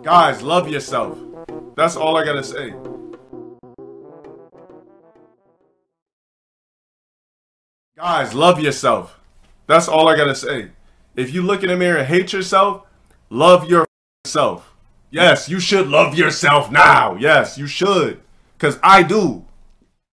Guys, love yourself. That's all I gotta say. Guys, love yourself. That's all I gotta say. If you look in the mirror and hate yourself, love yourself. Yes, you should love yourself now. Yes, you should. Because I do.